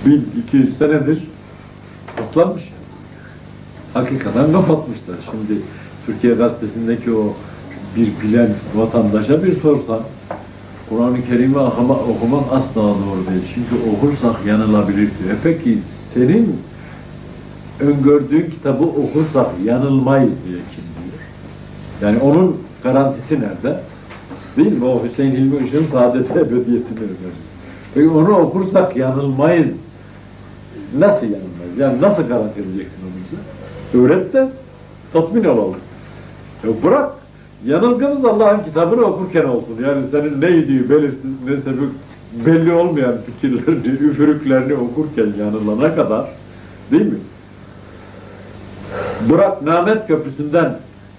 1200 senedir paslanmış. Hakikaten kapatmışlar. Şimdi Türkiye Gazetesi'ndeki o bir bilen vatandaşa bir sorsan, Kur'an-ı Kerim'i okumak asla doğru değil. Çünkü okursak yanılabilir diyor. Peki senin öngördüğün kitabı okursak yanılmayız diye kim diyor? Yani onun garantisi nerede? Değil mi? O Hüseyin Hilmi Işık'ın Saadet-i Ebediyesi'ni öneriyor. Peki onu okursak yanılmayız. Nasıl yanılmayız? Yani nasıl garanti edeceksin onu bize? Öğret de tatmin olalım. Bırak. Yanılgımız Allah'ın kitabını okurken olsun. Yani senin ne yediği belirsiz, ne sebep belli olmayan fikirlerini, üfürüklerini okurken yanılana kadar, değil mi? Bırak Namet Köprüsü'nden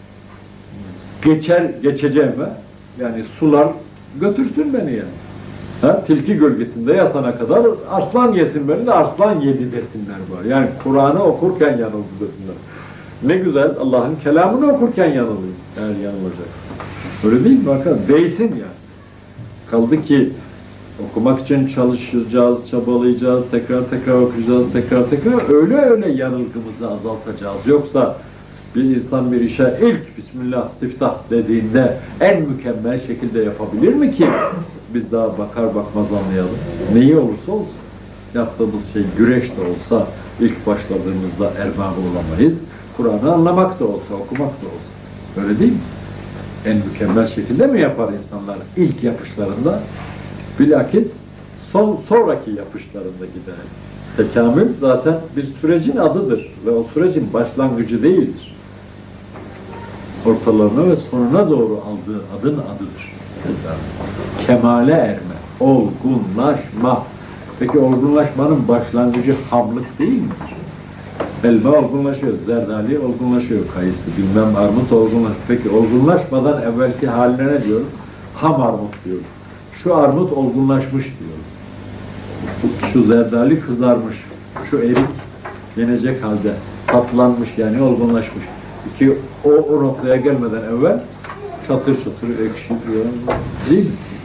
geçeceğime, yani sular götürsün beni yani. Ha, tilki gölgesinde yatana kadar arslan yesin beni de arslan yedi desinler var. Yani Kur'an'ı okurken yanıldı desinler. Ne güzel Allah'ın kelamını okurken yanılıyor. Yani yanılacaksın. Öyle değil mi arkadaşlar? Değsin yani. Kaldı ki okumak için çalışacağız, çabalayacağız, tekrar okuyacağız, tekrar öyle yanılgımızı azaltacağız. Yoksa bir insan bir işe ilk Bismillah, siftah dediğinde en mükemmel şekilde yapabilir mi ki? Biz daha bakar bakmaz anlayalım. Neyi olursa olsun. Yaptığımız şey güreş de olsa ilk başladığımızda erbabı olamayız. Kur'an'ı anlamak da olsa, okumak da olsa. Öyle değil mi? En mükemmel şekilde mi yapar insanlar ilk yapışlarında? Bilakis sonraki yapışlarında gider. Tekamül zaten bir sürecin adıdır ve o sürecin başlangıcı değildir. Ortalarına ve sonuna doğru aldığı adın adıdır. Kemale erme, olgunlaşma. Peki olgunlaşmanın başlangıcı hamlık değil midir? Elma olgunlaşıyor, zerdali olgunlaşıyor, kayısı, bilmem armut olgunlaşıyor. Peki olgunlaşmadan evvelki haline ne diyoruz? Ham armut diyoruz. Şu armut olgunlaşmış diyoruz. Şu zerdali kızarmış. Şu erik yenecek halde tatlanmış yani olgunlaşmış. Ki o noktaya gelmeden evvel çatır çatır ekşi diyor. Değil mi?